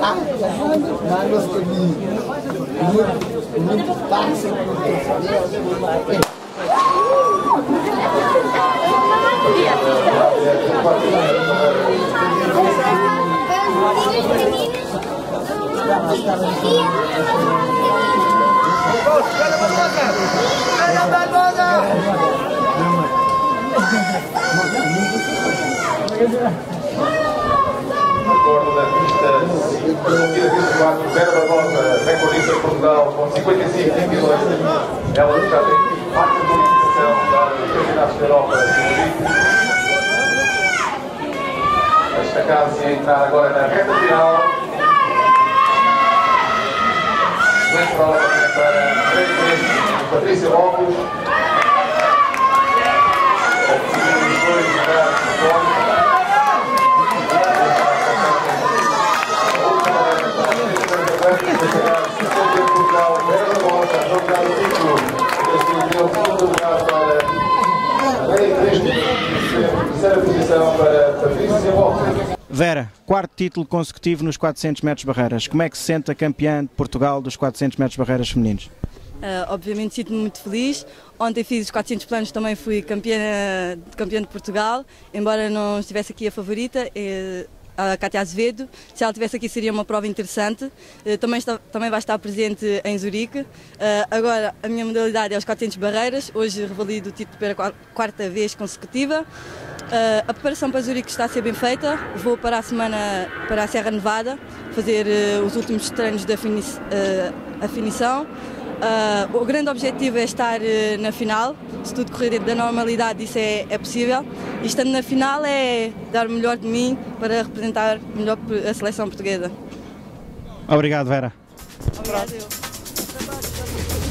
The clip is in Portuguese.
Acordo da pista Vera Barbosa, recordista de Portugal, com 55,22. Ela já tem parte de qualificação dos campeonatos da Europa de Zurique. A destacar-se a entrar agora na reta final. Excelente prova para Patrícia Lopes. Os dois lugares de fora. Vera, quarto título consecutivo nos 400 metros barreiras. Como é que se sente a campeã de Portugal dos 400 metros barreiras femininos? Obviamente sinto-me muito feliz. Ontem fiz os 400 planos, também fui campeã de Portugal, embora não estivesse aqui a favorita. A Cátia Azevedo, se ela estivesse aqui seria uma prova interessante, também vai estar presente em Zurique. Agora a minha modalidade é os 400 barreiras, hoje revalido o título pela quarta vez consecutiva. A preparação para Zurique está a ser bem feita, vou para a semana para a Serra Nevada fazer os últimos treinos de afinição. O grande objetivo é estar na final, se tudo correr dentro da normalidade isso é possível, e estando na final é dar o melhor de mim para representar melhor a seleção portuguesa. Obrigado, Vera. Obrigado.